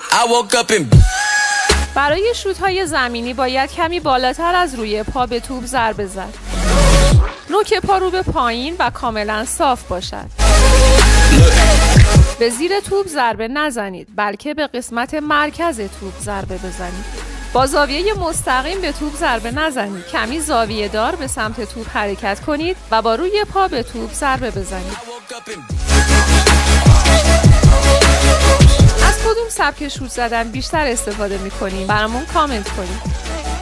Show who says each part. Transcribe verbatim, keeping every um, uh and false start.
Speaker 1: برای شوت‌های زمینی باید کمی بالاتر از روی پا به توپ ضربه زد. نوک پا رو به پایین و کاملا صاف باشد. به زیر توپ ضربه نزنید، بلکه به قسمت مرکز توپ ضربه بزنید. با زاویه مستقیم به توپ ضربه نزنید. کمی زاویه دار به سمت توپ حرکت کنید و با روی پا به توپ ضربه بزنید. از کدوم سبک شوت زدن بیشتر استفاده می‌کنید؟ برامون کامنت کنید.